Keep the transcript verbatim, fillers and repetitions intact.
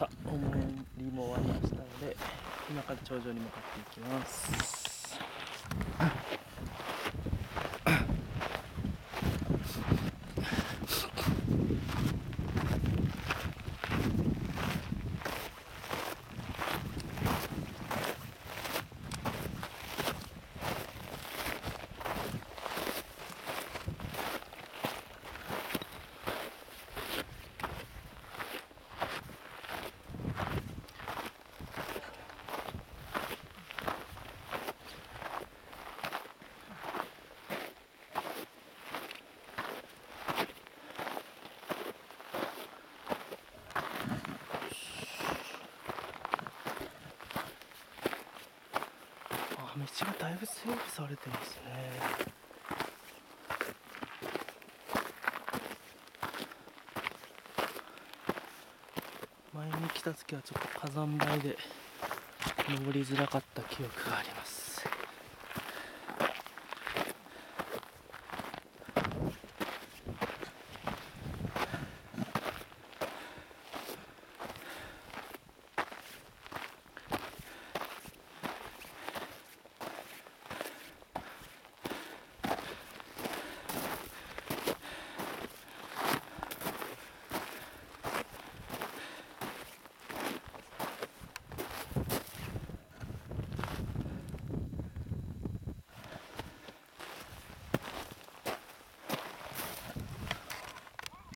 さあ、お参りも終わりましたので、今から頂上に向かっていきます。道がだいぶ整備されてますね。前に来た時はちょっと火山灰で登りづらかった記憶があります。